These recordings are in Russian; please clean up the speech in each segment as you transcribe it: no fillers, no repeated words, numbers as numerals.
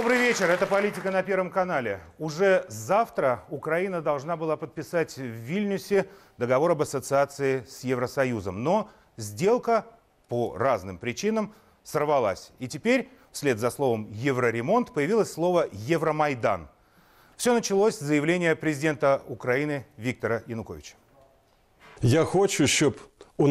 Добрый вечер, это «Политика» на Первом канале. Уже завтра Украина должна была подписать в Вильнюсе договор об ассоциации с Евросоюзом. Но сделка по разным причинам сорвалась. И теперь, вслед за словом «евроремонт», появилось слово «Евромайдан». Все началось с заявления президента Украины Виктора Януковича. Я хочу, чтобы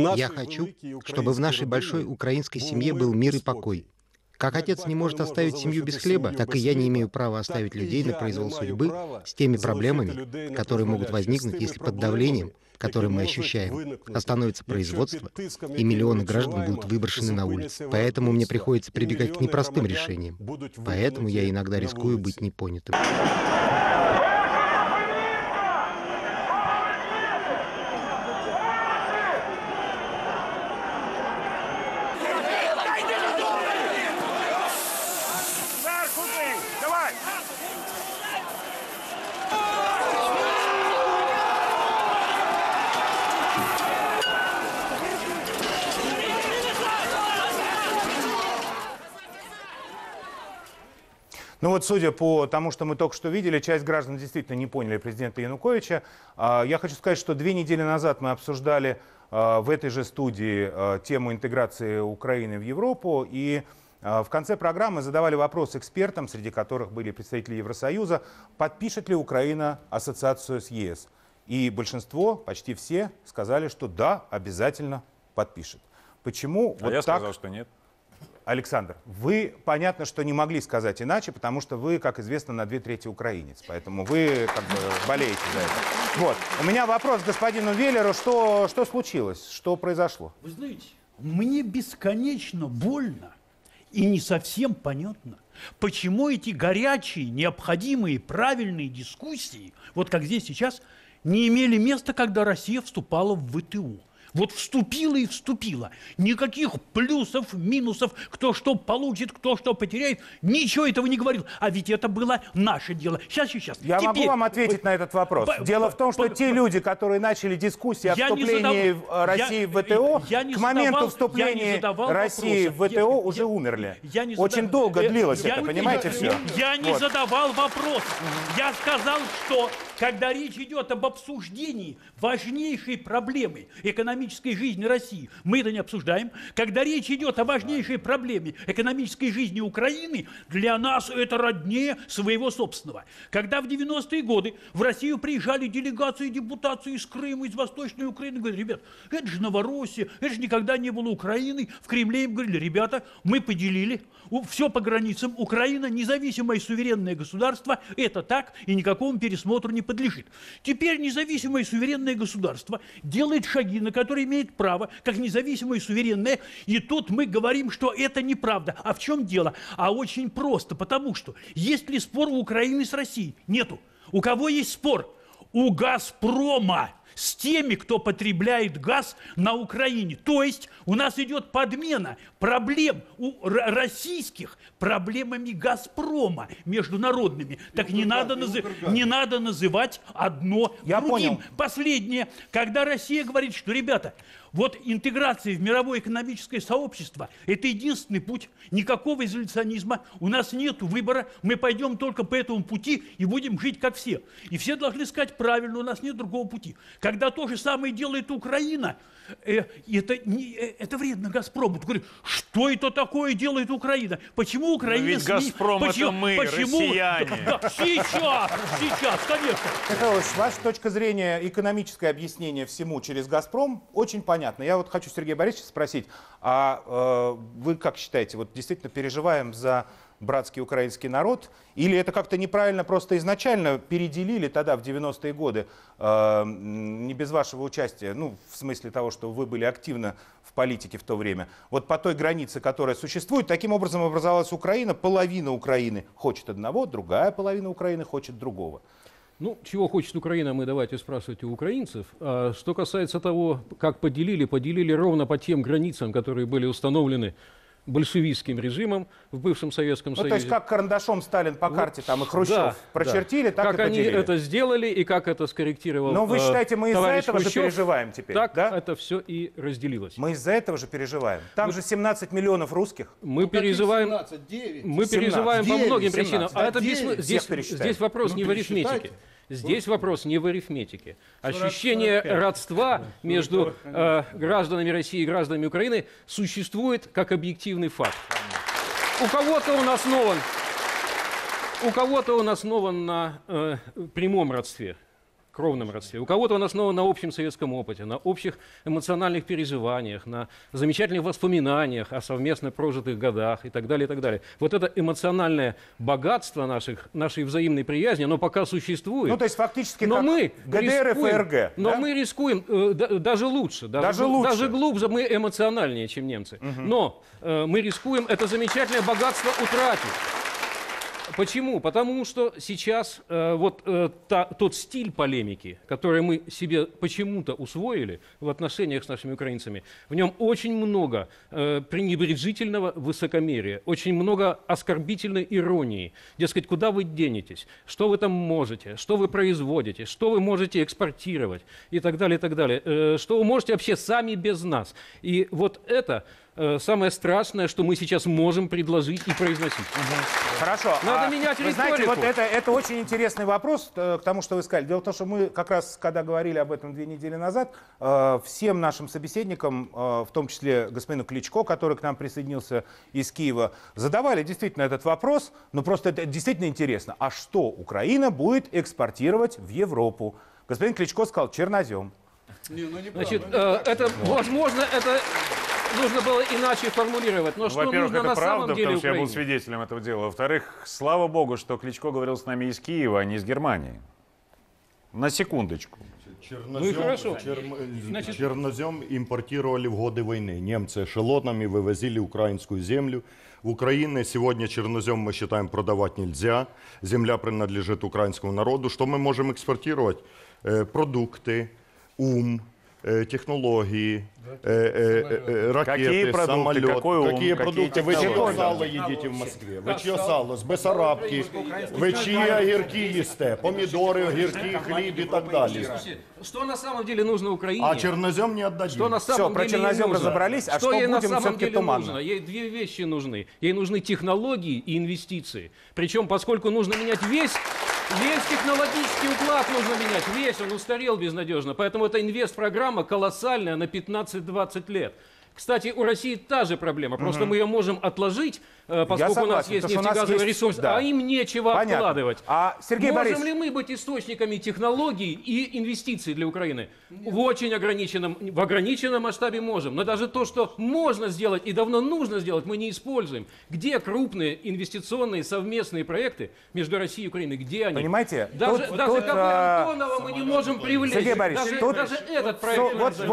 в нашей большой украинской семье был мир и покой. Как отец не может оставить семью без хлеба, так и я не имею права оставить людей на произвол судьбы с теми проблемами, которые могут возникнуть, если под давлением, которое мы ощущаем, остановится производство, и миллионы граждан будут выброшены на улицы. Поэтому мне приходится прибегать к непростым решениям. Поэтому я иногда рискую быть непонятым. Ну вот, судя по тому, что мы только что видели, часть граждан действительно не поняли президента Януковича. Я хочу сказать, что 2 недели назад мы обсуждали в этой же студии тему интеграции Украины в Европу. И в конце программы задавали вопрос экспертам, среди которых были представители Евросоюза, подпишет ли Украина ассоциацию с ЕС. И большинство, почти все, сказали, что да, обязательно подпишет. Почему? Я сказал, что нет. Александр, вы, понятно, что не могли сказать иначе, потому что вы, как известно, на 2/3 украинец. Поэтому вы как бы болеете за это. Вот. У меня вопрос к господину Веллеру. Что случилось? Что произошло? Вы знаете, мне бесконечно больно и не совсем понятно, почему эти горячие, необходимые, правильные дискуссии, вот как здесь сейчас, не имели места, когда Россия вступала в ВТО. Вот вступила и вступила. Никаких плюсов, минусов, кто что получит, кто что потеряет. Ничего этого не говорил. А ведь это было наше дело. Сейчас. Я могу вам ответить на этот вопрос. Дело в том, что те люди, которые начали дискуссии о вступлении России в ВТО, к моменту вступления России в ВТО уже умерли. Очень долго длилось это, понимаете, все? Я не задавал вопрос. Я сказал, что когда речь идет об обсуждении важнейшей проблемы экономической жизни России, мы это не обсуждаем. Когда речь идет о важнейшей проблеме экономической жизни Украины, для нас это роднее своего собственного. Когда в 90-е годы в Россию приезжали делегации, депутации из Крыма, из Восточной Украины, говорили: ребят, это же Новороссия, это же никогда не было Украины. В Кремле им говорили: ребята, мы поделили все по границам. Украина независимое суверенное государство, это так, и никакому пересмотру не подлежит. Теперь независимое суверенное государство делает шаги, на которые имеет право, как независимое суверенное, и тут мы говорим, что это неправда. А в чем дело? А очень просто, потому что есть ли спор у Украины с Россией? Нету. У кого есть спор? У «Газпрома» с теми, кто потребляет газ на Украине. То есть у нас идет подмена проблем российских проблемами «Газпрома» международными. Так не надо называть одно другим. Понял. Последнее. Когда Россия говорит, что, ребята, вот интеграция в мировое экономическое сообщество – это единственный путь. Никакого изоляционизма. У нас нет выбора. Мы пойдем только по этому пути и будем жить как все. И все должны сказать правильно, у нас нет другого пути. Когда то же самое делает Украина, это вредно «Газпрому». Ты говоришь, что это такое делает Украина? Почему Украина... Но ведь «Газпром» это мы, россияне. Да, сейчас, конечно. Михаил, ваша точка зрения, экономическое объяснение всему через «Газпром» очень понятно. Я вот хочу Сергея Борисовича спросить, вы как считаете, вот действительно переживаем за братский украинский народ, или это как-то неправильно просто изначально переделили тогда, в 90-е годы, не без вашего участия, ну, в смысле того, что вы были активно в политике в то время, вот по той границе, которая существует, таким образом образовалась Украина, половина Украины хочет одного, другая половина Украины хочет другого. Ну, чего хочет Украина, мы давайте спрашивать у украинцев. А что касается того, как поделили ровно по тем границам, которые были установлены большевистским режимом в бывшем Советском Союзе. То есть как карандашом Сталин по карте там и Хрущев Да, прочертили, так как и они поделили. это сделали и как это скорректировал Но вы считаете, мы из-за товарищ этого же Хрущев, переживаем теперь, так да? это все и разделилось. Мы из-за этого же переживаем. Там же 17 миллионов русских. Мы переживаем, 9. мы переживаем по 9, многим 17, причинам. да, А это 9. здесь, Всех пересчитаем. здесь вопрос не в арифметике. пересчитайте. Здесь вопрос не в арифметике. Ощущение родства между гражданами России и гражданами Украины существует как объективный факт. У кого-то он основан на прямом родстве, кровном родстве. У кого-то он основан на общем советском опыте, на общих эмоциональных переживаниях, на замечательных воспоминаниях о совместно прожитых годах и так далее, и так далее. Вот это эмоциональное богатство нашей взаимной приязни, оно пока существует. Ну, то есть фактически Но как мы ГДР и рискуем, ФРГ. но да? мы рискуем даже лучше, Даже лучше. даже глубже, мы эмоциональнее, чем немцы. Но мы рискуем это замечательное богатство утратить. Почему? Потому что сейчас тот стиль полемики, который мы себе почему-то усвоили в отношениях с нашими украинцами, в нем очень много пренебрежительного высокомерия, очень много оскорбительной иронии. Дескать, куда вы денетесь, что вы там можете, что вы производите, что вы можете экспортировать и так далее, и так далее. Что вы можете вообще сами без нас. И вот это самое страшное, что мы сейчас можем предложить и произносить. Хорошо. Надо менять Вы знаете, риторику. вот это очень интересный вопрос к тому, что вы сказали. Дело в том, что мы как раз, когда говорили об этом 2 недели назад, всем нашим собеседникам, в том числе господину Кличко, который к нам присоединился из Киева, задавали действительно этот вопрос, но просто это действительно интересно. А что Украина будет экспортировать в Европу? Господин Кличко сказал: чернозем. Значит, это, возможно, это нужно было иначе формулировать. Но что Во-первых, нужно это на правда, самом деле потому что я был Украине? свидетелем этого дела. Во-вторых, слава богу, что Кличко говорил с нами из Киева, а не из Германии. На секундочку. Ну и хорошо. Значит- Чернозем импортировали в годы войны. Немцы эшелонами вывозили украинскую землю. В Украине сегодня чернозем, мы считаем, продавать нельзя. Земля принадлежит украинскому народу. Что мы можем экспортировать? Продукты, ум, технологии, ракеты, Какие продукты, самолет. какой ум, Какие какие продукты? Вы чье технологии? сало едите в Москве? Ви чье сало? З Бесарабки? Ви чиї огірки їсте? Помідори, огірки, хліб і так далі. Что на самом деле нужно Украине? А чернозем не отдадим. Что на самом про деле ей чернозем нужно? разобрались, а что ей на будем самом всё-таки деле туманно? нужно? Ей две вещи нужны. Ей нужны технологии и инвестиции. Причем, поскольку нужно менять весь технологический уклад нужно менять. Весь, он устарел безнадежно. Поэтому эта инвестпрограмма колоссальная на 15-20 лет. Кстати, у России та же проблема. Просто мы ее можем отложить, поскольку у нас согласен, есть потому что у нас нефтегазовый есть, ресурс, да. а им нечего Понятно. откладывать. А, Сергей Можем Борисович, ли мы быть источниками технологий и инвестиций для Украины? В очень в ограниченном масштабе можем. Но даже то, что можно сделать и давно нужно сделать, мы не используем. Где крупные инвестиционные совместные проекты между Россией и Украиной? Где они? понимаете, Даже тут, КП Антонова мы не можем привлечь. Сергей Борисович, Даже этот проект.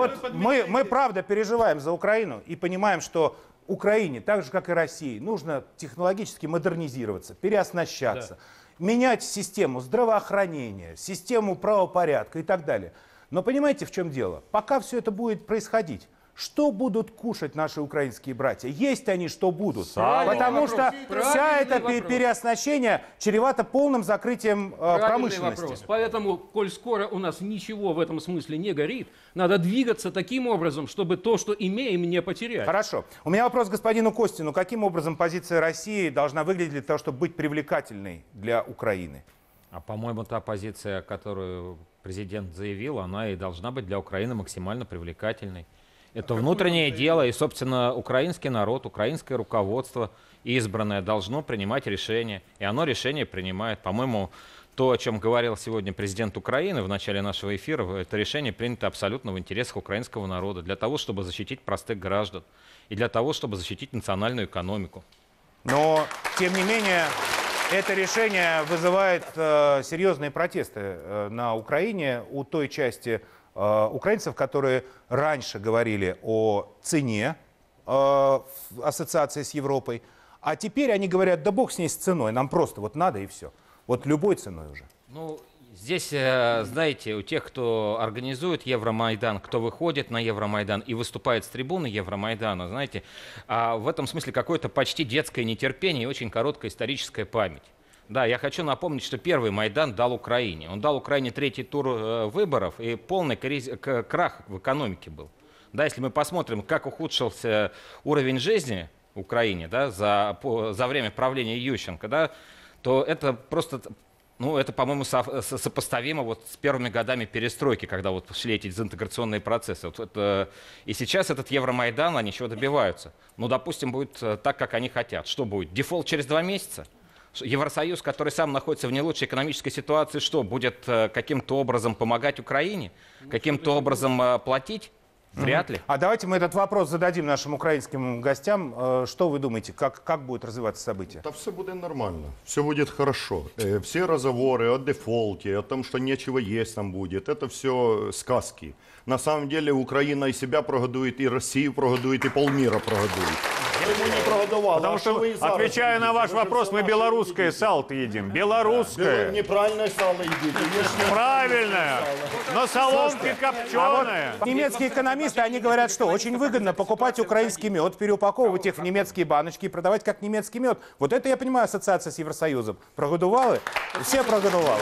мы правда переживаем за Украину и понимаем, что Украине, так же как и России, нужно технологически модернизироваться, переоснащаться, менять систему здравоохранения, систему правопорядка и так далее. Но понимаете, в чем дело? Пока все это будет происходить, что будут кушать наши украинские братья? Есть они, что будут. Потому что вся это переоснащение чревато полным закрытием промышленности. Вопрос. Поэтому, коль скоро у нас ничего в этом смысле не горит, надо двигаться таким образом, чтобы то, что имеем, не потерять. Хорошо. У меня вопрос к господину Костину. Каким образом позиция России должна выглядеть для того, чтобы быть привлекательной для Украины? А по-моему, та позиция, которую президент заявил, она и должна быть для Украины максимально привлекательной. Это внутреннее дело, и, собственно, украинский народ, украинское руководство избранное должно принимать решения. И оно решение принимает. По-моему, то, о чем говорил сегодня президент Украины в начале нашего эфира, это решение принято абсолютно в интересах украинского народа, для того, чтобы защитить простых граждан и для того, чтобы защитить национальную экономику. Но, тем не менее, это решение вызывает серьезные протесты на Украине у той части украинцев, которые раньше говорили о цене ассоциации с Европой, а теперь они говорят: да бог с ней с ценой, нам просто вот надо и все. Вот любой ценой уже. Ну, Здесь, знаете, у тех, кто организует Евромайдан, кто выходит на Евромайдан и выступает с трибуны Евромайдана, знаете, в этом смысле какое-то почти детское нетерпение и очень короткая историческая память. Да, я хочу напомнить, что первый Майдан дал Украине. Он дал Украине третий тур выборов, и полный крах в экономике был. Да, если мы посмотрим, как ухудшился уровень жизни в Украине, да, за время правления Ющенко, да, то это просто... Ну, это, по-моему, сопоставимо вот с первыми годами перестройки, когда вот шли эти дезинтеграционные процессы. И сейчас этот Евромайдан, они чего добиваются? Ну, допустим, будет так, как они хотят. Что будет? Дефолт через 2 месяца? Евросоюз, который сам находится в не лучшей экономической ситуации, что, будет каким-то образом помогать Украине? Каким-то образом платить? Вряд ли. А давайте мы этот вопрос зададим нашим украинским гостям. Что вы думаете, как будут развиваться события? Да все будет нормально, все будет хорошо. Все разговоры о дефолте, о том, что нечего есть там будет, это все сказки. На самом деле Украина и себя прогодует, и Россию прогодует, и полмира прогодует. Потому что, отвечая на ваш вопрос, мы белорусское сало-то едим. Белорусское. Неправильное сало едите. Правильное. Но соломки копченые. Немецкие экономисты, они говорят, что очень выгодно покупать украинский мед, переупаковывать их в немецкие баночки и продавать как немецкий мед. Вот это, я понимаю, ассоциация с Евросоюзом. Прогодувалы? Все прогодувалы.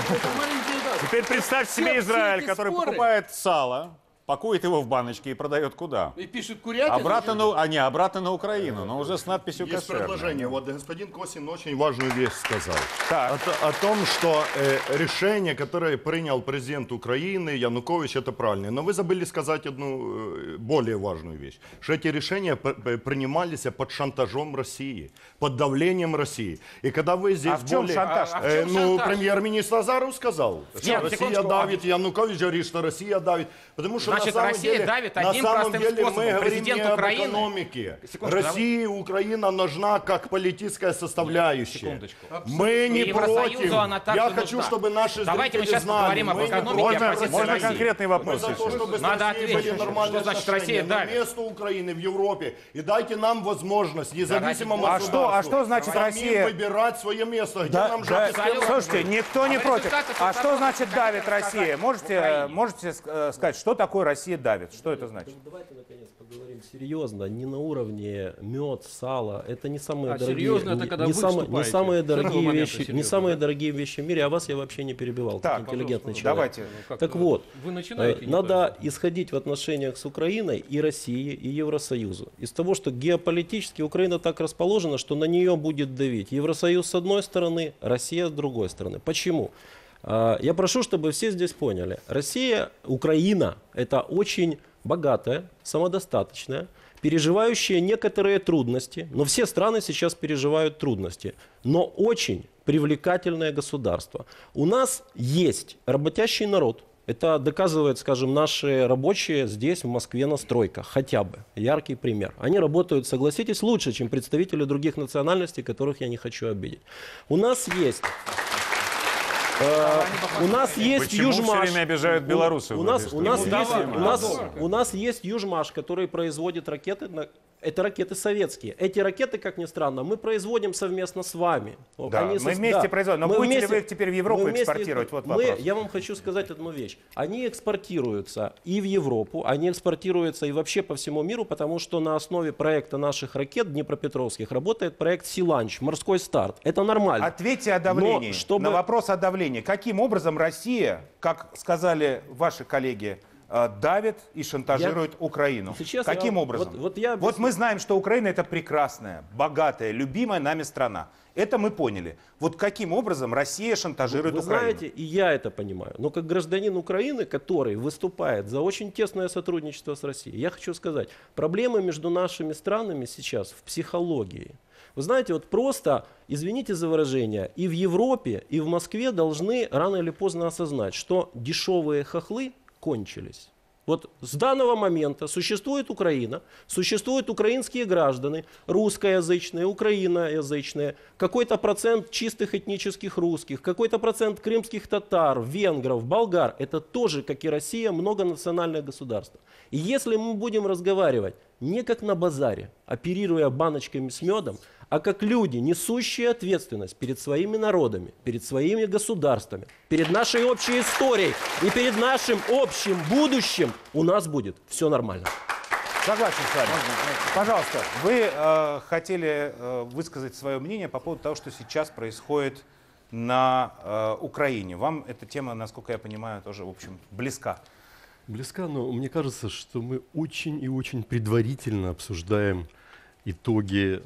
Теперь представьте себе Израиль, который покупает сало, пакует его в баночки и продает куда? И пишет курятину. Обратно на Украину, но уже с надписью Есть «Кошерное». предложение. Вот господин Косин очень важную вещь сказал. Так. О том, что решение, которое принял президент Украины Янукович, это правильное. Но вы забыли сказать одну более важную вещь. Что эти решения принимались под шантажом России, под давлением России. И когда вы здесь... А в чем шантаж? Премьер-министр Азаров сказал, что Россия давит, Янукович говорит, что Россия давит. Потому что Значит, на самом Россия деле, давит на одним самом простым деле способом. мы говорим Президент не об Украины... экономике. Секундочку, России Украина нужна как политическая составляющая. Секундочку. Мы не Евросоюзу против. она также Я нужна. хочу, чтобы наши Давайте мы зрители сейчас знали. поговорим об мы не экономике и о против. позиции Можно России. конкретный Мы вопрос за то, еще? чтобы с Надо Россией были ответить. нормальные Что значит отношения. Россия На давит? место Украины в Европе. И дайте нам возможность независимому А государству что значит самим Россия- выбирать свое место. Где Да, нам да, жить? и с кем слушайте, никто не А против. результаты А что того, значит что давит хотят Россия? показать Можете сказать, что такое Россия давит? Что это значит? Давайте наконец поговорим серьезно, не на уровне мед, сало. Это не самые А дорогие, серьезно это когда не вы самые вступаете. самые С этого дорогие момента вещи, не серьезно, самые да? дорогие вещи в мире. А вас я вообще не перебивал, Так, как интеллигентный пожалуйста, человек. Давайте. Так вот, Вы начинаете. надо исходить в отношениях с Украиной и Россией, и Евросоюзу. Из того, что геополитически Украина так расположена, что на нее будет давить Евросоюз с одной стороны, Россия с другой стороны. Почему? Я прошу, чтобы все здесь поняли. Россия, Украина – это очень богатая, самодостаточная, переживающая некоторые трудности, но все страны сейчас переживают трудности, но очень привлекательное государство. У нас есть работящий народ. Это доказывает, скажем, наши рабочие здесь, в Москве, на стройках, хотя бы. Яркий пример. Они работают, согласитесь, лучше, чем представители других национальностей, которых я не хочу обидеть. У нас есть... У нас есть Почему все Южмаш. время обижают белорусов? У нас есть Южмаш, который производит ракеты. Это ракеты советские. Эти ракеты, как ни странно, мы производим совместно с вами. Да, мы вместе производим. Но Мы будете ли вместе- вы их теперь в Европу мы вместе- экспортировать? Вот вопрос. Я вам хочу сказать одну вещь. Они экспортируются и в Европу, они экспортируются и вообще по всему миру, потому что на основе проекта наших ракет днепропетровских работает проект «Силанч», «Морской старт». Это нормально. Ответьте о давлении. Но чтобы- На вопрос о давлении. Каким образом Россия, как сказали ваши коллеги, давит и шантажирует Украину? Сейчас Каким я- образом? вот я Вот мы знаем, что Украина это прекрасная, богатая, любимая нами страна. Это мы поняли. Вот каким образом Россия шантажирует Вы Украину? знаете, и я это понимаю. Но как гражданин Украины, который выступает за очень тесное сотрудничество с Россией, я хочу сказать, проблемы между нашими странами сейчас в психологии. Вы знаете, вот просто, извините за выражение, и в Европе, и в Москве должны рано или поздно осознать, что дешевые хохлы кончились. Вот с данного момента существует Украина, существуют украинские граждане, русскоязычные, украиноязычные, какой-то процент чистых этнических русских, какой-то процент крымских татар, венгров, болгар. Это тоже, как и Россия, многонациональное государство. И если мы будем разговаривать не как на базаре, оперируя баночками с медом, а как люди, несущие ответственность перед своими народами, перед своими государствами, перед нашей общей историей и перед нашим общим будущим, у нас будет все нормально. Согласен с вами. Пожалуйста, вы хотели высказать свое мнение по поводу того, что сейчас происходит на Украине. Вам эта тема, насколько я понимаю, тоже, в общем, близка. Близка, но мне кажется, что мы очень и очень предварительно обсуждаем итоги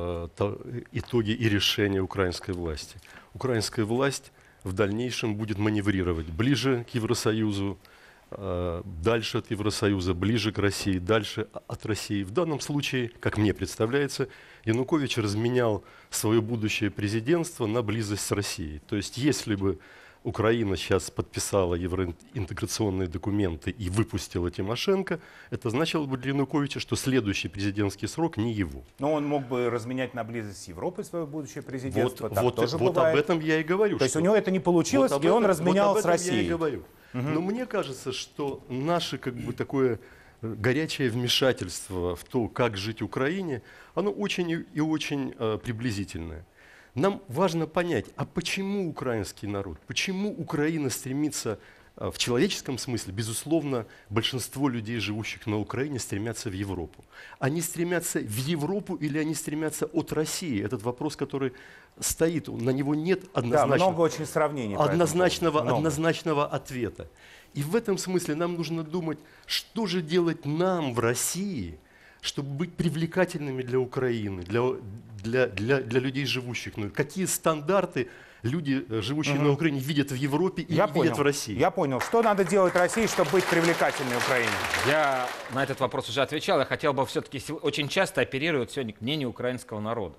и решения украинской власти. Украинская власть в дальнейшем будет маневрировать ближе к Евросоюзу, дальше от Евросоюза, ближе к России, дальше от России. В данном случае, как мне представляется, Янукович разменял свое будущее президентство на близость с Россией. То есть если бы Украина сейчас подписала евроинтеграционные документы и выпустила Тимошенко, это значило бы для Януковича, что следующий президентский срок не его. Но он мог бы разменять на близость с Европой свое будущее президентство. Вот об этом я и говорю. То есть у него это не получилось, и он разменял с Россией. Я и говорю. Но мне кажется, что наше такое горячее вмешательство в то, как жить Украине, оно очень и очень приблизительное. Нам важно понять, а почему украинский народ, почему Украина стремится в человеческом смысле, безусловно, большинство людей, живущих на Украине, стремятся в Европу. Они стремятся в Европу или они стремятся от России? Этот вопрос, который стоит, на него нет много очень сравнений однозначного ответа. И в этом смысле нам нужно думать, что же делать нам в России, чтобы быть привлекательными для Украины, для людей, живущих. Какие стандарты люди, живущие на Украине, видят в Европе и видят в России? Я понял. Что надо делать России, чтобы быть привлекательной Украине? Я на этот вопрос уже отвечал. Я хотел бы все-таки очень часто оперировать сегодня к мнению украинского народа.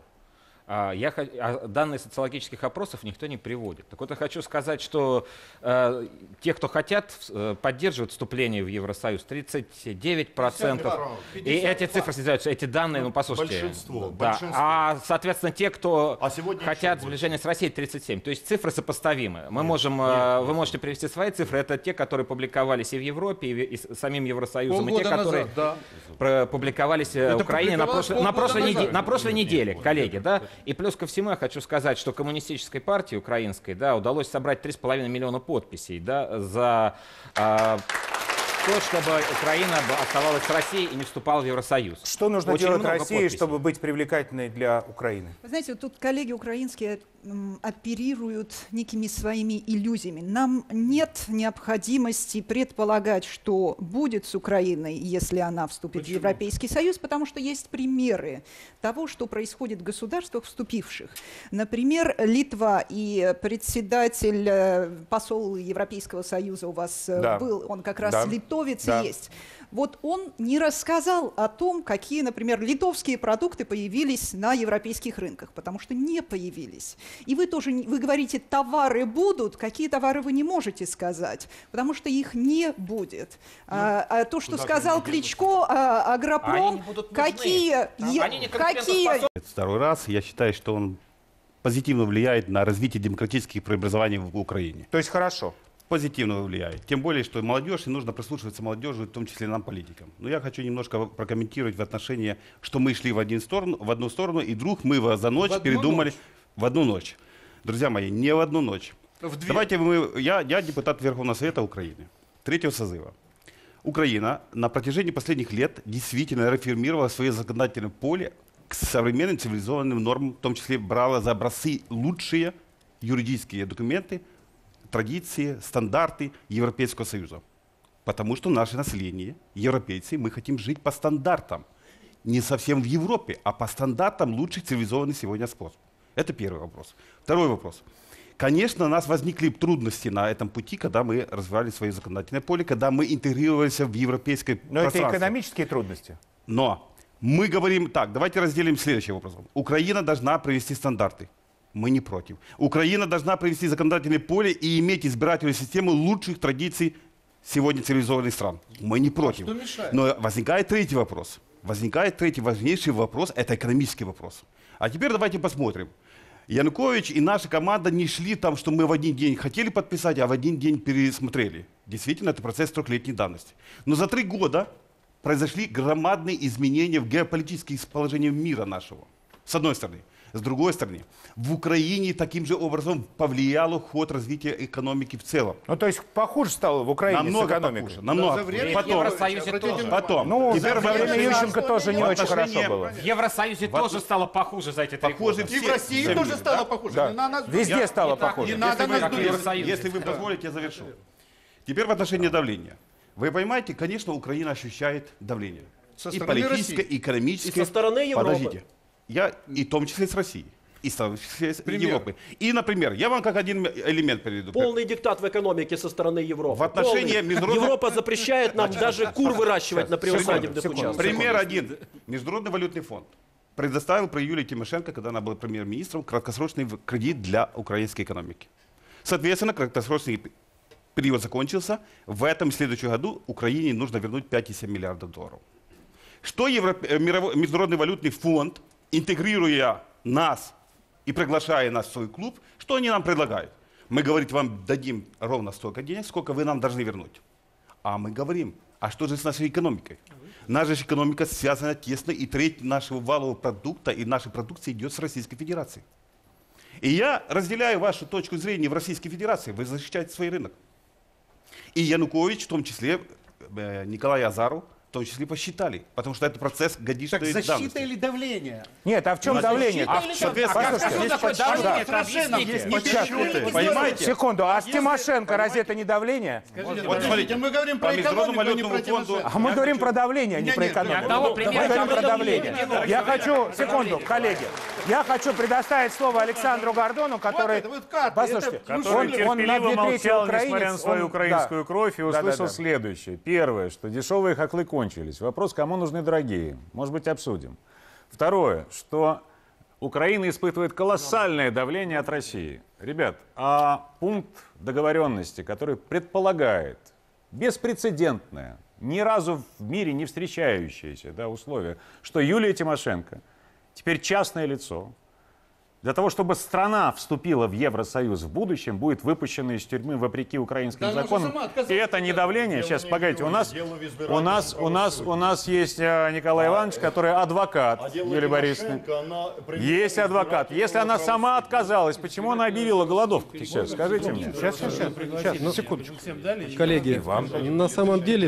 Данные социологических опросов никто не приводит. Так вот, я хочу сказать, что те, кто хотят, поддерживают вступление в Евросоюз, 39%. И эти цифры снижаются, эти данные, послушайте. Большинство. А, соответственно, те, кто хотят сближения с Россией, 37%. То есть цифры сопоставимы. Вы можете привести свои цифры. Это те, которые публиковались и в Европе, и самим Евросоюзом, и те, которые публиковались в Украине на прошлой неделе, коллеги. Да? И плюс ко всему я хочу сказать, что коммунистической партии украинской удалось собрать 3,5 миллиона подписей за то, чтобы Украина оставалась с Россией и не вступала в Евросоюз. Что нужно делать России, чтобы быть привлекательной для Украины? Вы знаете, тут коллеги украинские оперируют некими своими иллюзиями. Нам нет необходимости предполагать, что будет с Украиной, если она вступит в Европейский Союз, потому что есть примеры того, что происходит в государствах, вступивших. Например, Литва и посол Европейского Союза у вас был, он как раз литовец есть. Вот он не рассказал о том, какие, например, литовские продукты появились на европейских рынках, потому что не появились. И вы говорите, товары будут, какие товары вы не можете сказать, потому что их не будет. То, что сказал Кличко, Агропром, какие... Второй раз, я считаю, что он позитивно влияет на развитие демократических преобразований в Украине. То есть хорошо? Позитивно влияет. Тем более, что молодежь, и нужно прислушиваться молодежи, в том числе нам, политикам. Но я хочу немножко прокомментировать в отношении, что мы шли в одну сторону, и вдруг мы за ночь передумали в одну ночь. Друзья мои, не в одну ночь. Давайте я депутат Верховного Совета Украины, 3-го созыва. Украина на протяжении последних лет действительно реформировала свое законодательное поле к современным цивилизованным нормам, в том числе брала за образцы лучшие юридические документы, традиции, стандарты Европейского Союза. Потому что наше население, европейцы, мы хотим жить по стандартам. Не совсем в Европе, а по стандартам лучших цивилизованных сегодня способов. Это первый вопрос. Второй вопрос. Конечно, у нас возникли трудности на этом пути, когда мы развивали свое законодательное поле, когда мы интегрировались в европейское пространство. Но это экономические трудности. Но мы говорим так, давайте разделим следующим образом. Украина должна привести стандарты. Мы не против. Украина должна провести законодательное поле и иметь избирательную систему лучших традиций сегодня цивилизованных стран. Мы не против. Что мешает? Но возникает третий вопрос. Возникает третий важнейший вопрос, это экономический вопрос. А теперь давайте посмотрим. Янукович и наша команда не шли там, что мы в один день хотели подписать, а в один день пересмотрели. Действительно, это процесс 3-летней давности. Но за 3 года произошли громадные изменения в геополитических положениях мира нашего. С одной стороны. С другой стороны, в Украине таким же образом повлияло ход развития экономики в целом. Ну, то есть похуже стало в Украине намного с экономикой? Похуже, намного. В Евросоюзе тоже. Потом. Ну, Теперь во время Ющенко тоже не очень хорошо было. В Евросоюзе тоже стало похуже за эти 3 года. И в России тоже стало похуже. Да. Везде стало похуже. Если вы позволите, я завершу. Теперь в отношении давления. Вы понимаете, конечно, Украина ощущает давление. И политическое, и экономическое. И со стороны Европы. Подождите. И в том числе с Россией. И в том числе с Европы. И, например, я вам как один элемент приведу. Полный диктат в экономике со стороны Европы. В отношении международного... Европа запрещает нам даже кур выращивать на приусадебных участках. Пример один. Международный валютный фонд предоставил при Юлии Тимошенко, когда она была премьер-министром, краткосрочный кредит для украинской экономики. Соответственно, краткосрочный период закончился. В этом и следующем году Украине нужно вернуть 5,7 миллиардов долларов. Что Международный валютный фонд, интегрируя нас и приглашая нас в свой клуб, что они нам предлагают? Мы, говорит, вам дадим ровно столько денег, сколько вы нам должны вернуть. А мы говорим, а что же с нашей экономикой? Наша же экономика связана тесно, и треть нашего валового продукта и нашей продукции идет с Российской Федерации. И я разделяю вашу точку зрения в Российской Федерации. Вы защищаете свой рынок. И Янукович, в том числе Николай Азаров, в том числе посчитали, потому что это процесс годичной давности. Так защита давности. или давление? Нет, а в чем давление? Понимаете? Секунду, а с Тимошенко разве это не давление? Вот смотрите, мы говорим про экономику, не про Тимошенко. А мы говорим про давление, а не про экономику. Мы говорим про давление. Я хочу, секунду, коллеги, я хочу предоставить слово Александру Гордону, который, послушайте, он на 2/3 молчал, украинец. несмотря на свою украинскую кровь, и услышал следующее. Первое, что дешевые хохлы кончились. Вопрос, кому нужны дорогие? Может быть, обсудим. Второе, что Украина испытывает колоссальное давление от России. Ребят, а пункт договоренности, который предполагает беспрецедентное, ни разу в мире не встречающееся условие, что Юлия Тимошенко теперь частное лицо, для того, чтобы страна вступила в Евросоюз в будущем, будет выпущена из тюрьмы вопреки украинским законам. И это не давление. Сейчас, погодите, у нас есть Николай Иванович, который адвокат Юлии Борисовны. Есть адвокат. Если она сама отказалась, почему она объявила голодовку сейчас? Скажите мне. Сейчас, секундочку. Коллеги, на самом деле,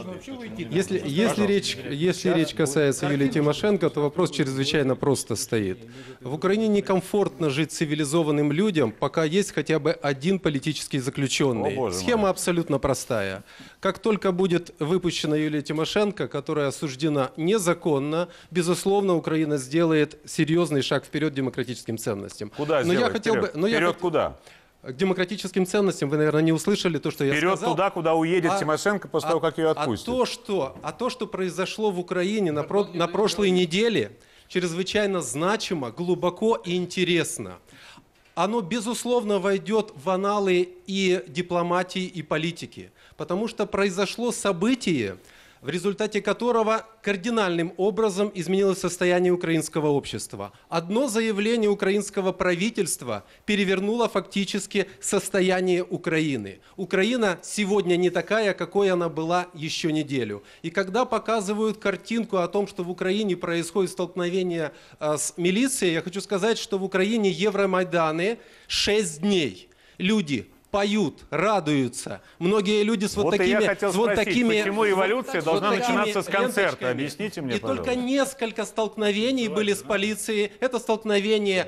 если речь касается Юлии Тимошенко, то вопрос чрезвычайно просто стоит. В Украине некомфортно жить цивилизованным людям, пока есть хотя бы один политический заключенный. Схема абсолютно простая. Как только будет выпущена Юлия Тимошенко, которая осуждена незаконно, безусловно, Украина сделает серьезный шаг вперед к демократическим ценностям. Куда сделать? Вперед куда? К демократическим ценностям вы, наверное, не услышали то, что я сказал. Вперед туда, куда уедет Тимошенко после того, как ее отпустят. То, что произошло в Украине на прошлой неделе, чрезвычайно значимо, глубоко и интересно. Оно, безусловно, войдет в аналы и дипломатии, и политики, потому что произошло событие, в результате которого кардинальным образом изменилось состояние украинского общества. Одно заявление украинского правительства перевернуло фактически состояние Украины. Украина сегодня не такая, какой она была еще неделю. И когда показывают картинку о том, что в Украине происходит столкновение с милицией, я хочу сказать, что в Украине Евромайданы 6 дней. Люди поют, радуются. Многие люди с вот такими... Я хотел спросить, почему революция должна начинаться с концерта? Объясните мне, пожалуйста. И только несколько столкновений были с полицией. Это столкновение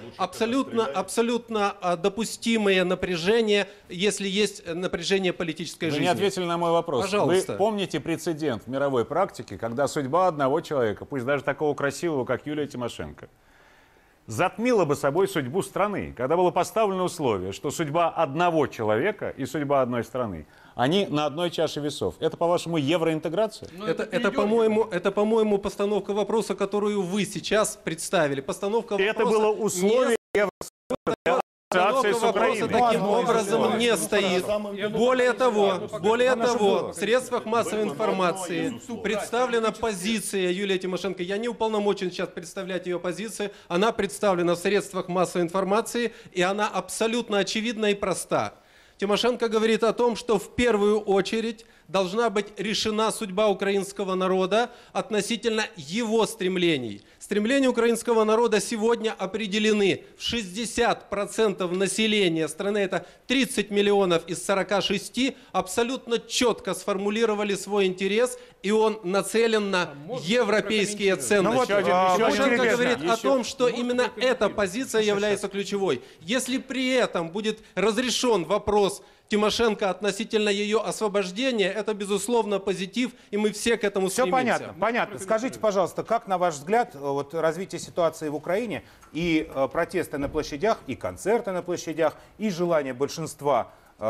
абсолютно допустимое напряжение, если есть напряжение политической жизни. Вы не ответили на мой вопрос. Пожалуйста. Вы помните прецедент в мировой практике, когда судьба одного человека, пусть даже такого красивого, как Юлия Тимошенко, затмила бы собой судьбу страны, когда было поставлено условие, что судьба одного человека и судьба одной страны, они на одной чаше весов. Это, по-вашему, евроинтеграция? Это, по-моему, постановка вопроса, которую вы сейчас представили. Постановка вопроса... Это было условие Евросоюза для ассоциации с Украиной. Таким образом не стоит. Более того, в средствах массовой информации представлена позиция Юлии Тимошенко. Я не уполномочен сейчас представлять ее позицию. Она представлена в средствах массовой информации, и она абсолютно очевидна и проста. Тимошенко говорит о том, что в первую очередь должна быть решена судьба украинского народа относительно его стремлений. Стремления украинского народа сегодня определены. 60% населения страны, это 30 миллионов из 46, абсолютно четко сформулировали свой интерес, и он нацелен на европейские ценности. Лукашенко говорит о том, что именно эта позиция является ключевой. Если при этом будет разрешен вопрос Тимошенко относительно ее освобождения, это, безусловно, позитив, и мы все к этому стремимся. Все понятно, понятно. Скажите, пожалуйста, как, на ваш взгляд, вот развитие ситуации в Украине и протесты на площадях, и концерты на площадях, и желание большинства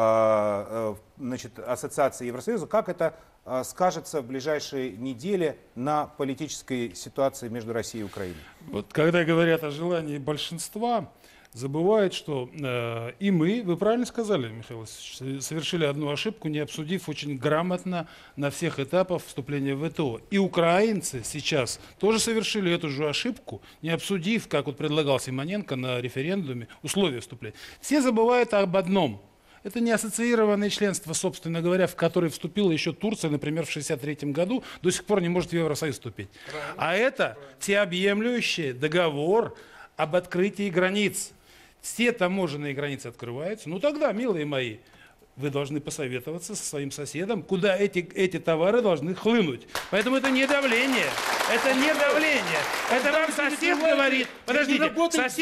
значит, Ассоциации Евросоюза, как это скажется в ближайшие недели на политической ситуации между Россией и Украиной? Вот когда говорят о желании большинства, забывают, что и мы, вы правильно сказали, Михаил Васильевич, совершили одну ошибку, не обсудив очень грамотно на всех этапах вступления в ВТО. И украинцы сейчас тоже совершили эту же ошибку, не обсудив, как вот предлагал Симоненко на референдуме, условия вступления. Все забывают об одном. Это не ассоциированное членство, собственно говоря, в которое вступила еще Турция, например, в 1963 году, до сих пор не может в Евросоюз вступить. А это всеобъемлющий договор об открытии границ. Все таможенные границы открываются. Ну тогда, милые мои, вы должны посоветоваться со своим соседом, куда эти товары должны хлынуть. Поэтому это не давление. Это не давление. Это вам сосед говорит. Подождите,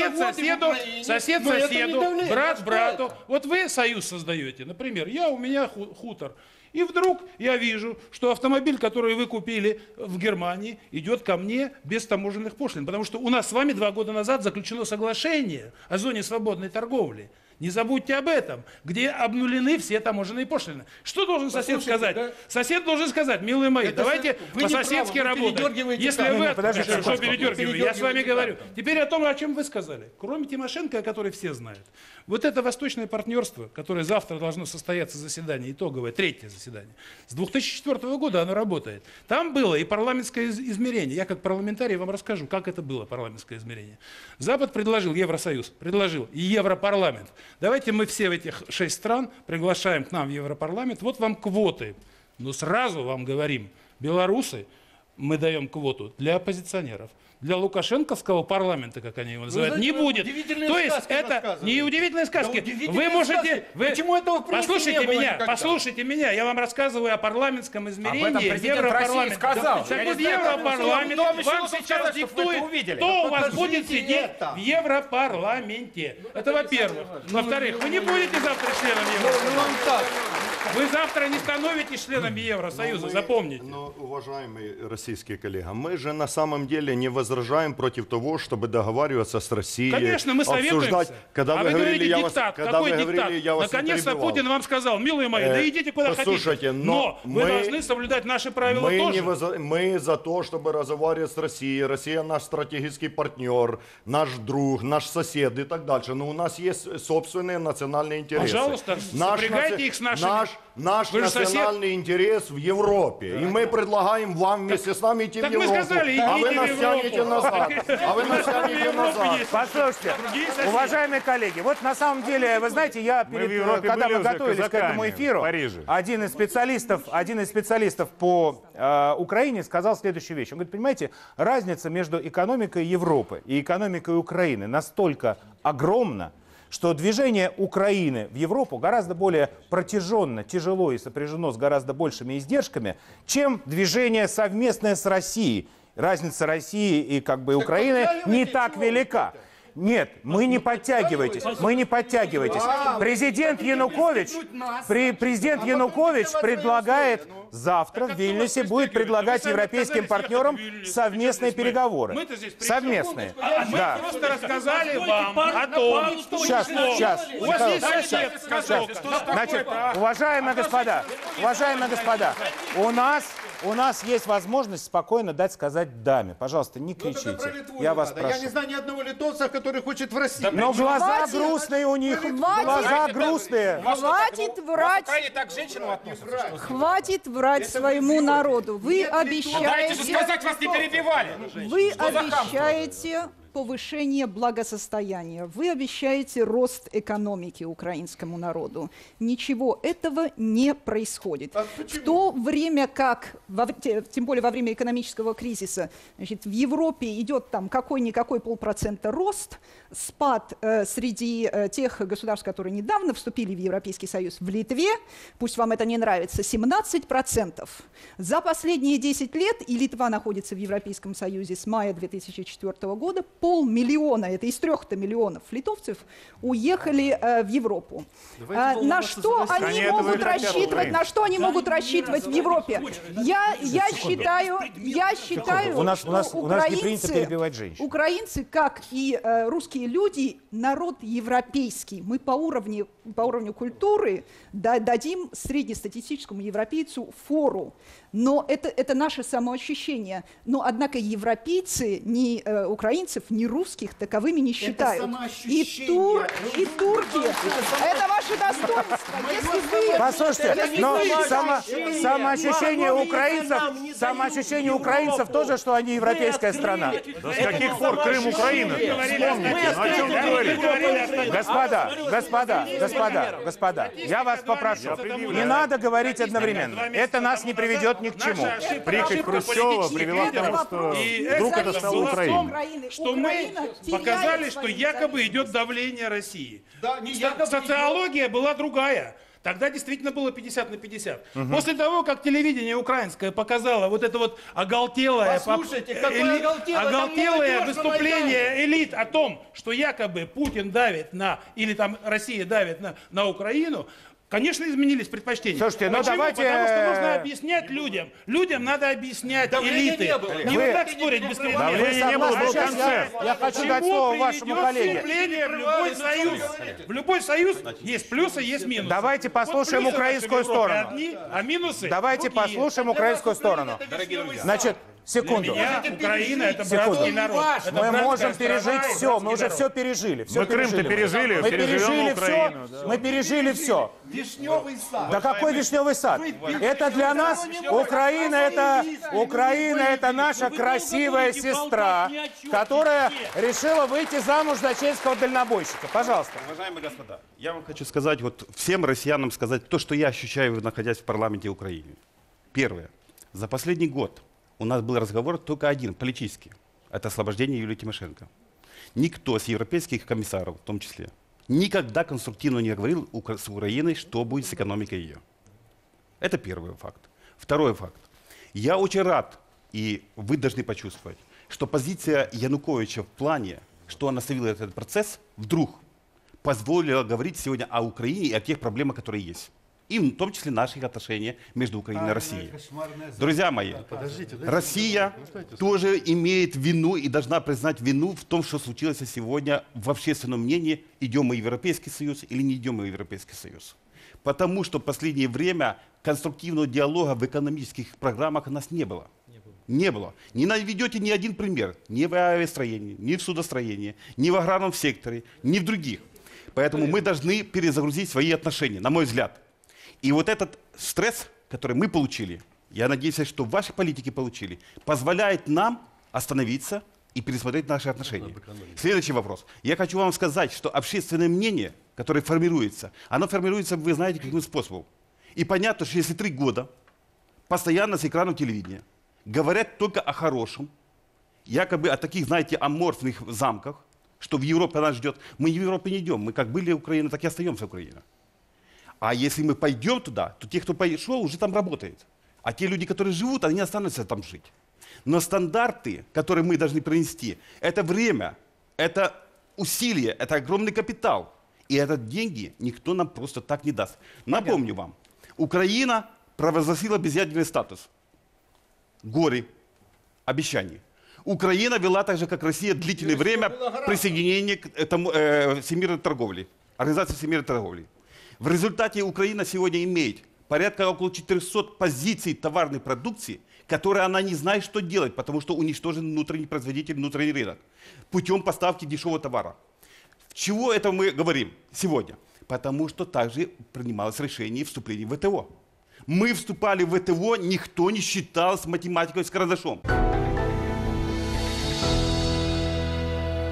сосед соседу, брат брату. Вот вы союз создаете, например, у меня хутор. И вдруг я вижу, что автомобиль, который вы купили в Германии, идет ко мне без таможенных пошлин. Потому что у нас с вами 2 года назад заключено соглашение о зоне свободной торговли. Не забудьте об этом, где обнулены все таможенные пошлины. Что должен сосед сказать? Да? Сосед должен сказать, милые мои, давайте по-соседски работать. Если вы... Подождите, что передергиваю? Я с вами говорю. Теперь о том, о чем вы сказали. Кроме Тимошенко, о которой все знают. Вот это восточное партнерство, которое завтра должно состояться заседание, итоговое, 3-е заседание, с 2004 года оно работает. Там было и парламентское измерение. Я как парламентарий вам расскажу, как это было, парламентское измерение. Запад предложил, Евросоюз предложил, и Европарламент. Давайте мы все в этих 6 стран приглашаем к нам в Европарламент. Вот вам квоты. Но сразу вам говорим, белорусы, мы даем квоту для оппозиционеров. Для лукашенковского парламента, как они его называют, не будет. То есть это не удивительные сказки. Вы можете... Почему этого послушайте меня. Я вам рассказываю о парламентском измерении. Об этом президент России сказал. Так вот, Европарламент вам сейчас диктует, кто у вас будет сидеть в Европарламенте. Это во-первых. Во-вторых, вы не будете завтра членом Евросоюза. Вы завтра не становитесь членами Евросоюза, запомните. Но, уважаемые российские коллеги, мы же на самом деле не возражаем против того, чтобы договариваться с Россией. Конечно, мы советуемся. Когда вы говорите диктат. Какой диктат? Наконец-то Путин вам сказал, милые мои, да идите куда хотите. Но вы должны соблюдать наши правила тоже. Мы за то, чтобы разговаривать с Россией. Россия наш стратегический партнер, наш друг, наш сосед и так дальше. Но у нас есть собственные национальные интересы. Пожалуйста, сопрягайте их с нашими. Наш национальный интерес в Европе. И мы предлагаем вам вместе с нами идти в Европу. Мы сказали, а вы нас тянете назад. Послушайте, уважаемые коллеги, вот на самом деле, вы знаете, когда мы готовились к этому эфиру, один из специалистов по Украине сказал следующую вещь. Он говорит, понимаете, разница между экономикой Европы и экономикой Украины настолько огромна, что движение Украины в Европу гораздо более протяженно, тяжело и сопряжено с гораздо большими издержками, чем движение совместное с Россией. Разница России и Украины не так велика. Нет, мы не подтягивайтесь, Президент Янукович предлагает завтра в Вильнюсе, будет предлагать европейским партнерам совместные переговоры. Совместные. Мы просто рассказали вам о том, Сейчас. У вас есть сосед, сказал, Значит, уважаемые господа, у нас есть возможность спокойно дать сказать даме. Пожалуйста, не кричите. Я вас прошу. Я не знаю ни одного литовца, который хочет в России. Но глаза грустные у них. Глаза грустные. Хватит врать. Хватит врать своему народу. Вы обещаете... Дайте же сказать, вас не перебивали. Вы обещаете повышение благосостояния, вы обещаете рост экономики украинскому народу. Ничего этого не происходит. В то время как, тем более во время экономического кризиса, значит, в Европе идет там какой-никакой 0,5% рост, спад среди тех государств, которые недавно вступили в Европейский Союз. В Литве, пусть вам это не нравится, 17%. За последние 10 лет, и Литва находится в Европейском Союзе с мая 2004 года, 500 000, это из 3 миллионов литовцев, уехали в Европу. На что они могут рассчитывать? На что они могут рассчитывать в Европе? Я считаю, что украинцы, как и русские люди, народ европейский. Мы по уровню культуры дадим среднестатистическому европейцу фору. Но это наше самоощущение. Но, однако, европейцы ни украинцев, ни русских таковыми не считают. И турки — это ваше достоинство. Если вы... Послушайте, но самоощущение украинцев тоже, что они европейская страна. Да с каких пор Крым Украина? Вспомните, о чем вы говорите? Господа, я вас попрошу, не надо говорить одновременно. Это нас не приведет ни к чему. Прихоть Хрущева привела к тому, что вдруг это стало Украиной. Что мы показали, что якобы идет давление России. Социология была другая. Тогда действительно было 50 на 50. После того, как телевидение украинское показало вот это вот оголтелое выступление элит о том, что якобы Путин давит или там Россия давит на Украину, конечно, изменились предпочтения. Слушайте, почему? Давайте... Потому что нужно объяснять людям. Людям надо объяснять элиты. Не вот так спорить без Давления не было, был концерт. Я хочу дать слово вашему коллеге. В любой союз есть плюсы, есть минусы. Давайте послушаем украинскую сторону. А минусы Давайте послушаем украинскую сторону. Значит, секунду. Украина — это братский народ. Мы можем пережить все. Мы уже все пережили. Мы Крым-то пережили. Мы пережили все. Мы пережили все. Вишневый сад. Да какой вишневый сад? Это для нас Украина это наша красивая сестра, которая решила выйти замуж за чешского дальнобойщика. Пожалуйста. Уважаемые господа, я вам хочу сказать, вот всем россиянам сказать то, что я ощущаю, находясь в парламенте Украины. Первое. За последний год у нас был разговор только один, политический. Это освобождение Юлии Тимошенко. Никто с европейских комиссаров, в том числе, никогда конструктивно не говорил с Украиной, что будет с экономикой ее. Это первый факт. Второй факт. Я очень рад, и вы должны почувствовать, что позиция Януковича в плане, что он остановил этот процесс, вдруг позволила говорить сегодня о Украине и о тех проблемах, которые есть. И в том числе наших отношений между Украиной и Россией. Друзья мои, Россия тоже имеет вину и должна признать вину в том, что случилось сегодня в общественном мнении, идем мы в Европейский Союз или не идем мы в Европейский Союз. Потому что в последнее время конструктивного диалога в экономических программах у нас не было. Не было. Не наведете ни один пример. Ни в авиастроении, ни в судостроении, ни в аграрном секторе, ни в других. Поэтому мы должны перезагрузить свои отношения, на мой взгляд. И вот этот стресс, который мы получили, я надеюсь, что ваши политики получили, позволяет нам остановиться и пересмотреть наши отношения. Следующий вопрос. Я хочу вам сказать, что общественное мнение, которое формируется, оно формируется, вы знаете, каким способом. И понятно, что если 3 года постоянно с экранов телевидения говорят только о хорошем, якобы о таких, знаете, аморфных замках, что в Европе нас ждет. Мы в Европе не идем. Мы как были Украина, так и остаемся Украиной. А если мы пойдем туда, то те, кто пошел, уже там работает. А те люди, которые живут, они останутся там жить. Но стандарты, которые мы должны принести, это время, это усилия, это огромный капитал. И этот деньги никто нам просто так не даст. Напомню вам, Украина провозгласила безъядерный статус. Горе обещаний. Украина вела так же, как Россия, длительное время присоединения к Всемирной торговле, Организации Всемирной торговли. В результате Украина сегодня имеет порядка около 400 позиций товарной продукции, которые она не знает, что делать, потому что уничтожен внутренний производитель, внутренний рынок, путем поставки дешевого товара. Чего это мы говорим сегодня? Потому что также принималось решение вступления в ВТО. Мы вступали в ВТО, никто не считал с математикой с карандашом.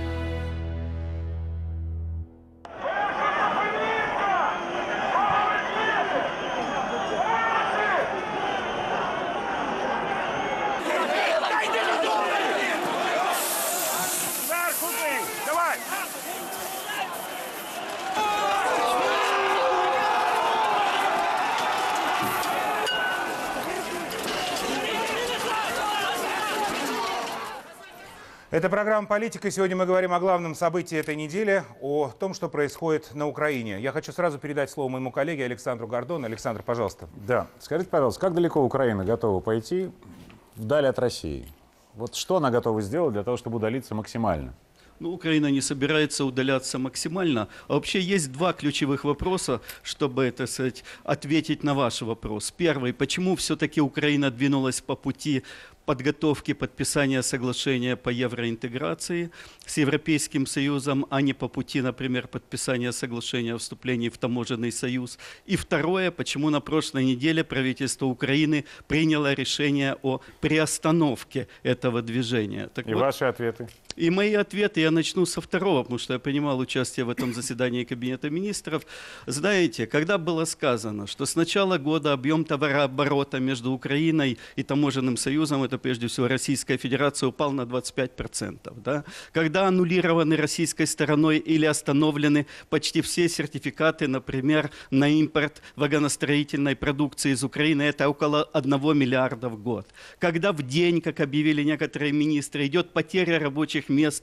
Это программа «Политика». Сегодня мы говорим о главном событии этой недели, о том, что происходит на Украине. Я хочу сразу передать слово моему коллеге Александру Гордону. Александр, пожалуйста. Да. Скажите, пожалуйста, как далеко Украина готова пойти вдаль от России? Вот что она готова сделать для того, чтобы удалиться максимально? Ну, Украина не собирается удаляться максимально. А вообще есть два ключевых вопроса, чтобы, так сказать, ответить на ваш вопрос. Первый. Почему все-таки Украина двинулась по пути подготовки подписания соглашения по евроинтеграции с Европейским Союзом, а не по пути, например, подписания соглашения о вступлении в таможенный союз. И второе, почему на прошлой неделе правительство Украины приняло решение о приостановке этого движения. Так и вот, ваши ответы? И мои ответы, я начну со второго, потому что я принимал участие в этом заседании Кабинета министров. Знаете, когда было сказано, что с начала года объем товарооборота между Украиной и таможенным союзом, это прежде всего Российская Федерация, упал на 25%. Да? Когда аннулированы российской стороной или остановлены почти все сертификаты, например, на импорт вагоностроительной продукции из Украины, это около 1 миллиарда в год. Когда в день, как объявили некоторые министры, идет потеря рабочих мест,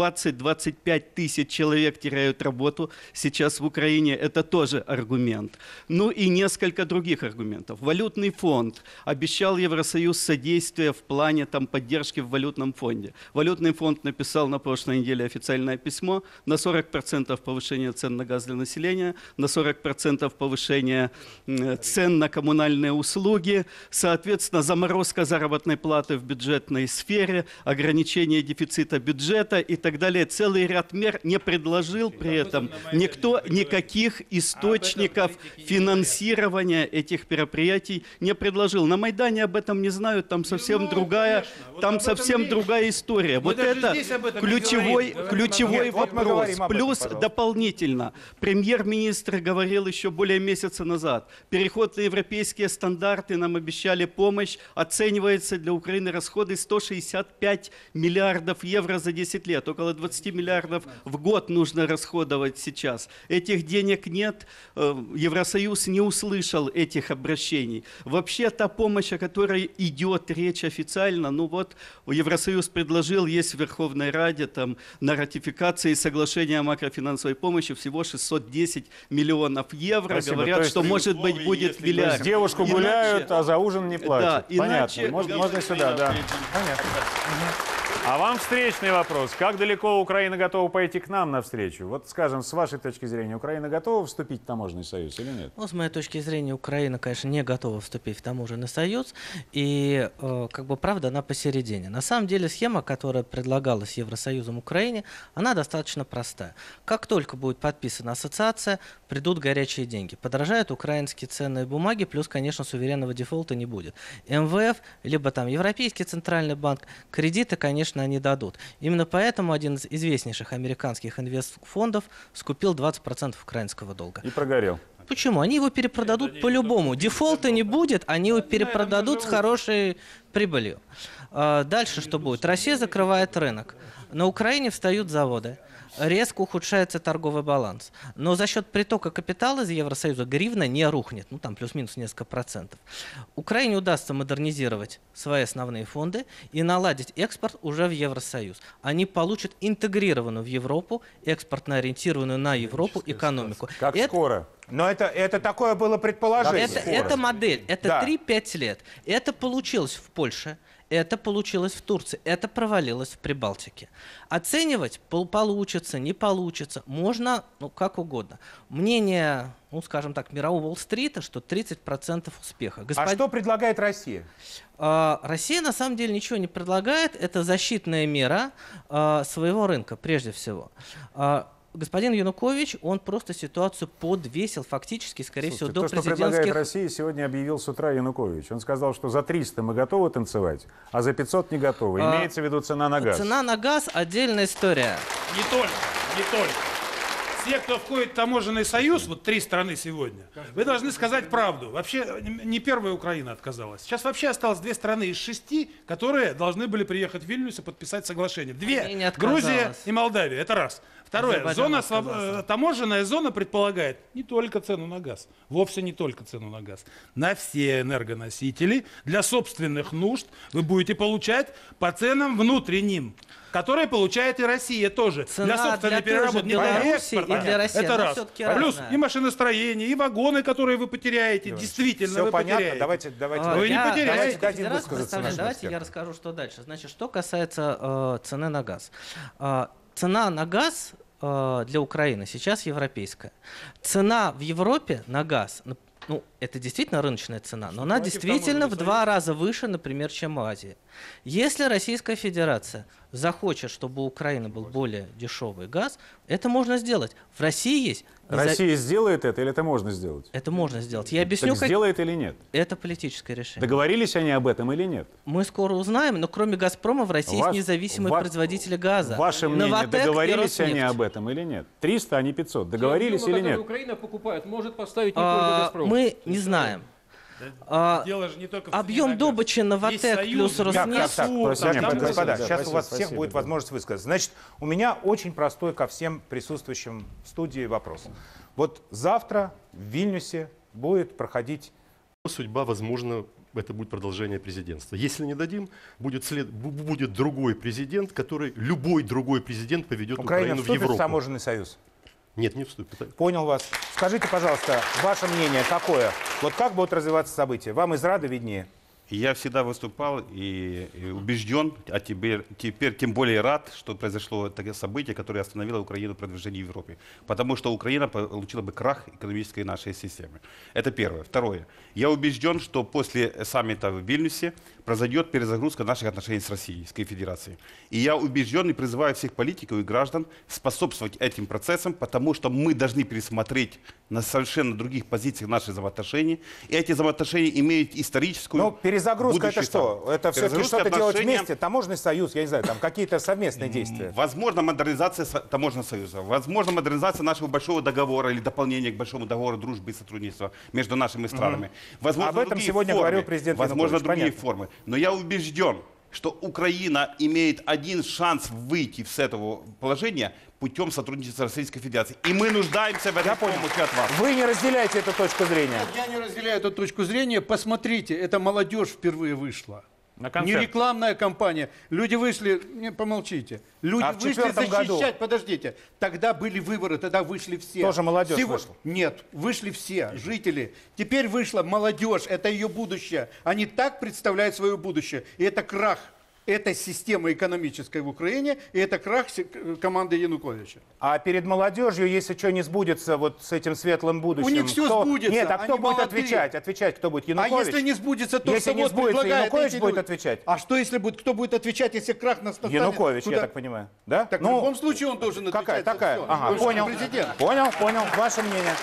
20-25 тысяч человек теряют работу сейчас в Украине, это тоже аргумент. Ну и несколько других аргументов. Валютный фонд обещал Евросоюз содействие в плане поддержки в валютном фонде. Валютный фонд написал на прошлой неделе официальное письмо на 40% повышения цен на газ для населения, на 40% повышения цен на коммунальные услуги, соответственно, заморозка заработной платы в бюджетной сфере, ограничение дефицита бюджета и так далее. Целый ряд мер не предложил при этом никто никаких источников финансирования этих мероприятий не предложил. На Майдане об этом не знают, там совсем другая, другая история. Вот это ключевой вопрос. Плюс дополнительно премьер-министр говорил еще более месяца назад, переход на европейские стандарты, нам обещали помощь, оценивается для Украины расходы 165 миллиардов евро за 10 лет. Около 20 миллиардов в год нужно расходовать сейчас. Этих денег нет. Евросоюз не услышал этих обращений. Вообще та помощь, о которой идет речь официально, Евросоюз предложил, есть в Верховной Раде на ратификации соглашения о макрофинансовой помощи всего 610 миллионов евро. Спасибо. Говорят, что может быть будет миллиард. То есть девушку гуляют, а за ужин не платят. Да, понятно. Можно сюда, да. Понятно. А вам встречный вопрос. Как далеко Украина готова пойти к нам навстречу? Вот, скажем, с вашей точки зрения, Украина готова вступить в таможенный союз или нет? С моей точки зрения, Украина, конечно, не готова вступить в таможенный союз. И, правда, она посередине. На самом деле, схема, которая предлагалась Евросоюзом Украине, она достаточно простая. Как только будет подписана ассоциация, придут горячие деньги. Подорожают украинские ценные бумаги, плюс, конечно, суверенного дефолта не будет. МВФ, либо Европейский центральный банк, кредиты, конечно, они дадут. Именно поэтому один из известнейших американских инвестфондов скупил 20% украинского долга. И прогорел. Почему? Они его перепродадут по-любому. Дефолта не будет, они его перепродадут с хорошей прибылью. Дальше что будет? Россия закрывает рынок. На Украине встают заводы. Резко ухудшается торговый баланс. Но за счет притока капитала из Евросоюза гривна не рухнет. Плюс-минус несколько процентов. Украине удастся модернизировать свои основные фонды и наладить экспорт уже в Евросоюз. Они получат интегрированную в Европу, экспортно ориентированную на Европу экономику. Как скоро? Но это такое было предположение. Это модель. Это 3-5 лет. Это получилось в Польше. Это получилось в Турции, это провалилось в Прибалтике. Оценивать получится, не получится, можно как угодно. Мнение, мирового Уолл-стрита, что 30% успеха. А что предлагает Россия? Россия на самом деле ничего не предлагает, это защитная мера своего рынка прежде всего. Господин Янукович, он просто ситуацию подвесил фактически, скорее всего, до президентских... То, что предлагает Россия, сегодня объявил с утра Янукович. Он сказал, что за 300 мы готовы танцевать, а за 500 не готовы. Имеется в виду цена на газ. Цена на газ – отдельная история. Не только. Все, кто входит в таможенный союз, 3 страны сегодня, вы должны сказать правду. Вообще, не первая Украина отказалась. Сейчас вообще осталось 2 страны из 6, которые должны были приехать в Вильнюс и подписать соглашение. 2. Грузия и Молдавия. Это раз. Второе. Таможенная зона предполагает не только цену на газ. Вовсе не только цену на газ. На все энергоносители для собственных нужд вы будете получать по ценам внутренним. которые получает и Россия тоже. Цена для собственной для той же переработки, не для Беларуси экспорта. и для России, это она раз. все-таки Плюс разная. и машиностроение, и вагоны, которые вы потеряете. Действительно, все вы понятно. потеряете. Давайте вы не потеряете. Давайте я расскажу, что дальше. Значит, что касается цены на газ. Цена на газ для Украины сейчас европейская. Цена в Европе на газ, ну, это действительно рыночная цена, но она действительно в 2 раза выше, например, чем в Азии. Если Российская Федерация захочет, чтобы у Украины был более дешевый газ, это можно сделать. В России есть... Россия сделает это или это можно сделать? Это можно сделать. Я объясню, так сделает или нет? Это политическое решение. Договорились они об этом или нет? Мы скоро узнаем, но кроме «Газпрома» в России есть независимые производители газа. Ваше мнение, Новатэк договорились они об этом или нет? 300, а не 500. Договорились или нет? Украина покупает, может поставить не только «Газпром». Мы не знаем. Дело же не только в объем добычи «Новатэк» плюс «Роснефть». Господа, сейчас у вас всех будет возможность высказаться. Значит, у меня очень простой ко всем присутствующим в студии вопрос. Вот завтра в Вильнюсе будет проходить... Судьба, возможно, это будет продолжение президентства. Если не дадим, будет другой президент, который, любой другой президент поведет Украину в Европу. Вступит в таможенный союз? Нет, не вступит. Понял вас. Скажите, пожалуйста, ваше мнение какое? Вот как будут развиваться события? Вам из Рады виднее. Я всегда выступал и убежден, а теперь тем более рад, что произошло такое событие, которое остановило Украину в продвижении в Европе. Потому что Украина получила бы крах экономической нашей системы. Это первое. Второе. Я убежден, что после саммита в Вильнюсе произойдет перезагрузка наших отношений с Российской Федерацией. И я убежден и призываю всех политиков и граждан способствовать этим процессам, потому что мы должны пересмотреть на совершенно других позициях наши взаимоотношения. И эти взаимоотношения имеют историческую... Перезагрузка это что? Это все-таки что-то делать вместе? Таможенный союз, я не знаю, там какие-то совместные действия? Возможно, модернизация таможенного союза. Возможно, модернизация нашего большого договора или дополнение к большому договору дружбы и сотрудничества между нашими странами. Возможно, об этом сегодня говорил президент Янукович. Возможно, другие формы. Но я убежден, что Украина имеет один шанс выйти с этого положения путем сотрудничества с Российской Федерацией. И мы нуждаемся в этой помощи от вас. Вы не разделяете эту точку зрения? Нет, я не разделяю эту точку зрения. Посмотрите, эта молодежь впервые вышла. Не рекламная кампания. Люди вышли, не помолчите. Люди вышли защищать, подождите. Тогда были выборы, тогда вышли все. Тоже молодежь вышла? Нет, вышли все жители. Теперь вышла молодежь, это ее будущее. Они так представляют свое будущее. И это крах этой системы экономической в Украине, и это крах команды Януковича. А перед молодежью, если что не сбудется вот с этим светлым будущим... У них все сбудется. Нет, а кто будет молодые. Отвечать, кто будет? Янукович? А если не сбудется, то если кто не сбудется, Янукович будет люди? отвечать? А что если будет, кто будет отвечать, если крах настанет? Янукович, я так понимаю. Да? Так в любом случае он должен отвечать. Такая. За все. Ага, понял. Понял. Ваше мнение.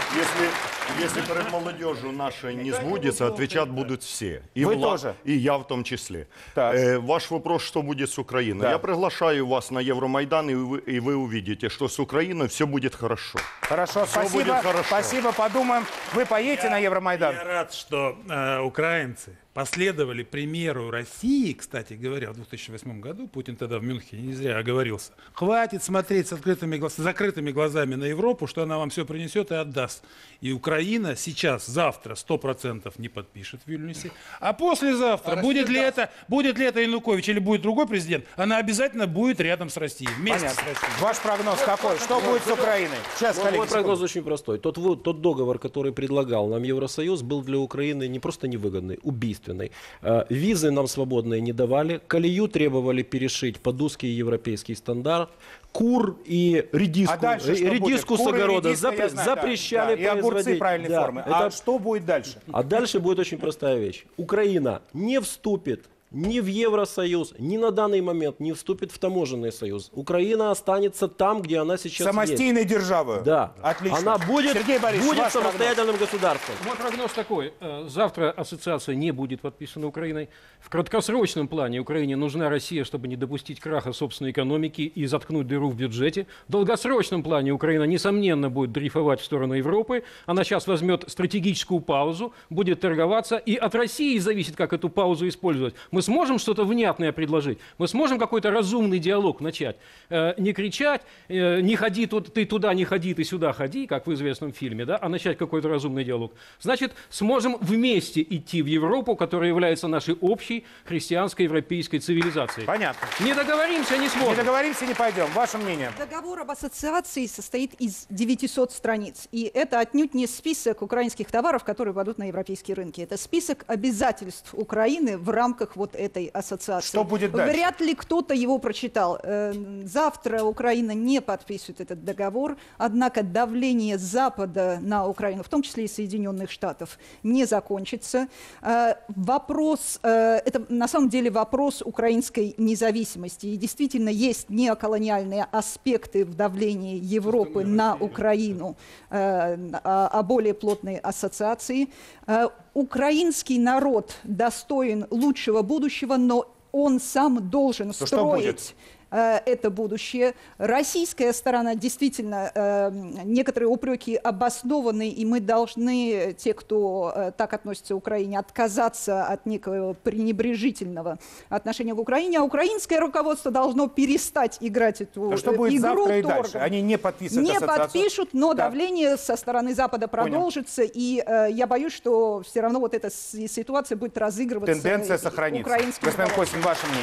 Если перед молодежью нашей не сбудется, отвечать будут все. И вы тоже. И я в том числе. Ваш вопрос, что будет с Украиной. Да. Я приглашаю вас на Евромайдан, и вы увидите, что с Украиной все будет хорошо. Хорошо, спасибо, подумаем. Вы поедете на Евромайдан? Я рад, что украинцы последовали примеру России, кстати говоря, в 2008 году, Путин тогда в Мюнхене не зря оговорился. Хватит смотреть с закрытыми глазами на Европу, что она вам все принесет и отдаст. И Украина сейчас, завтра 100% не подпишет в Вильнюсе, а послезавтра, будет ли это Янукович или будет другой президент, она обязательно будет рядом с Россией, вместе с Россией. Ваш прогноз какой? Что будет с Украиной? Сейчас, коллеги, мой прогноз очень простой. Тот договор, который предлагал нам Евросоюз, был для Украины не просто невыгодный, убийственный. Визы нам свободные не давали, колею требовали перешить под узкий европейский стандарт, кур и редиску с огорода запрещали и огурцы правильной формы. А что будет дальше? А дальше будет очень простая вещь. Украина не вступит ни в Евросоюз, ни на данный момент не вступит в таможенный союз. Украина останется там, где она сейчас самостийной державой. Да. Отлично. Она будет самостоятельным государством. Мой прогноз такой. Завтра ассоциация не будет подписана Украиной. В краткосрочном плане Украине нужна Россия, чтобы не допустить краха собственной экономики и заткнуть дыру в бюджете. В долгосрочном плане Украина, несомненно, будет дрейфовать в сторону Европы. Она сейчас возьмет стратегическую паузу, будет торговаться. И от России зависит, как эту паузу использовать. Мы Мы сможем что-то внятное предложить? Мы сможем какой-то разумный диалог начать? Не кричать, не ходи ты туда, не ходи, ты сюда ходи, как в известном фильме, да? А начать какой-то разумный диалог. Значит, сможем вместе идти в Европу, которая является нашей общей христианско-европейской цивилизацией. Понятно. Не договоримся, не сможем. Не договоримся, не пойдем. Ваше мнение? Договор об ассоциации состоит из 900 страниц. И это отнюдь не список украинских товаров, которые пойдут на европейские рынки. Это список обязательств Украины в рамках вот этой ассоциации. Что будет дальше? Вряд ли кто-то его прочитал. Завтра Украина не подписывает этот договор, однако давление Запада на Украину, в том числе и Соединенных Штатов, не закончится. Вопрос, это на самом деле вопрос украинской независимости. И действительно есть неоколониальные аспекты в давлении Европы на Украину о более плотной ассоциации. Украинский народ достоин лучшего будущего, но он сам должен строить это будущее. Российская сторона действительно, некоторые упреки обоснованы, и мы должны, те, кто так относится к Украине, отказаться от некого пренебрежительного отношения к Украине, а украинское руководство должно перестать играть эту что будет игру завтра и торгом. дальше? Они не подписывают Не ассоциацию? подпишут, но давление со стороны Запада продолжится, и я боюсь, что все равно вот эта ситуация будет разыгрываться. Тенденция сохранится. Господин Косин, ваше мнение?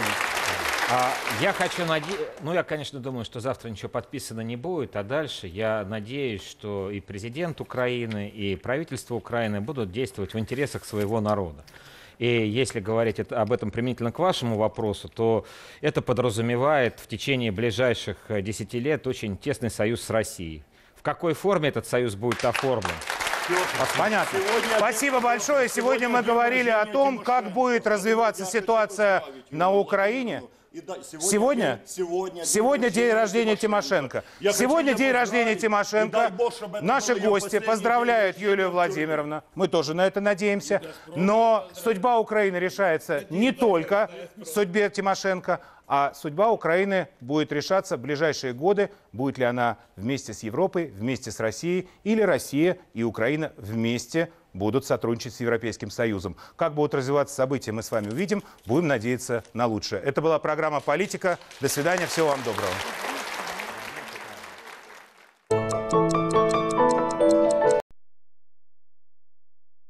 Я хочу я, конечно, думаю, что завтра ничего подписано не будет, а дальше я надеюсь, что и президент Украины, и правительство Украины будут действовать в интересах своего народа. И если говорить об этом применительно к вашему вопросу, то это подразумевает в течение ближайших 10 лет очень тесный союз с Россией. В какой форме этот союз будет оформлен? Понятно. Спасибо большое. Сегодня мы говорили о том, как будет развиваться ситуация на Украине. Сегодня день рождения Тимошенко. Сегодня день рождения Тимошенко. Наши гости поздравляют Юлию Владимировну. Мы тоже на это надеемся. Но судьба Украины решается не только в судьбе Тимошенко, а судьба Украины будет решаться в ближайшие годы. Будет ли она вместе с Европой, вместе с Россией, или Россия и Украина вместе будут сотрудничать с Европейским Союзом. Как будут развиваться события, мы с вами увидим. Будем надеяться на лучшее. Это была программа «Политика». До свидания. Всего вам доброго.